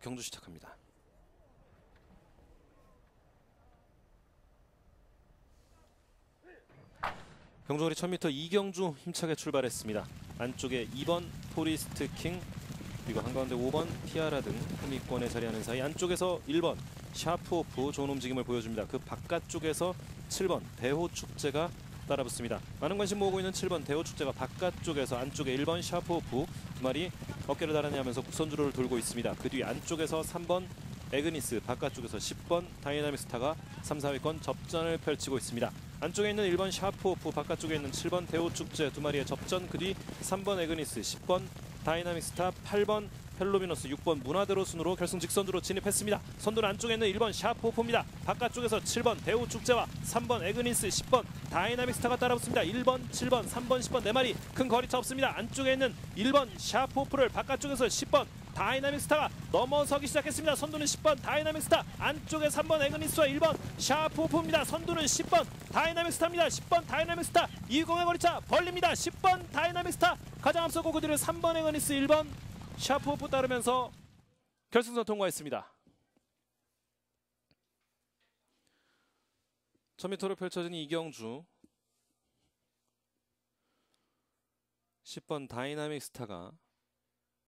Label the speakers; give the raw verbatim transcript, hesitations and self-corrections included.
Speaker 1: 경주 시작합니다. 경주거리 천 미터 이경주 힘차게 출발했습니다. 안쪽에 이 번 포리스트 킹, 그리고 한가운데 오 번 티아라 등 흥미권에 자리하는 사이 안쪽에서 일 번 샤프오프 좋은 움직임을 보여줍니다. 그 바깥쪽에서 칠 번 대호축제가 따라붙습니다. 많은 관심 모으고 있는 칠 번 대호축제가 바깥쪽에서 안쪽에 일 번 샤프오프 두 마리 어깨를 나란히 하면서 선주로를 돌고 있습니다. 그 뒤 안쪽에서 삼 번 에그니스, 바깥쪽에서 십 번 다이나믹스타가 삼, 사 위권 접전을 펼치고 있습니다. 안쪽에 있는 일 번 샤프오프, 바깥쪽에 있는 칠 번 대호축제 두 마리의 접전, 그 뒤 삼 번 에그니스, 십 번 다이나믹스타, 팔 번 헬로비너스, 육 번 문화대로 순으로 결승 직선주로 진입했습니다. 선두는 안쪽에 있는 일 번 샤프오프입니다. 바깥쪽에서 칠 번 대호축제와 삼 번 에그니스, 십 번 다이나믹스타가 따라붙습니다. 일 번, 칠 번, 삼 번, 십 번 네 마리 큰 거리차 없습니다. 안쪽에 있는 일 번 샤프오프를 바깥쪽에서 십 번 다이나믹스타가 넘어서기 시작했습니다. 선두는 십 번 다이나믹스타, 안쪽에 삼 번 에그니스와 일 번 샤프오프입니다. 선두는 십 번 다이나믹스타입니다. 십 번 다이나믹스타 이십의 거리차 벌립니다. 십 번 다이나믹스타 가장 앞서고 그 뒤를 삼 번 에그니스, 일 번 샤프오프 따르면서 결승선 통과했습니다. 천 미터로 펼쳐진 이경주, 십 번 다이나믹스타가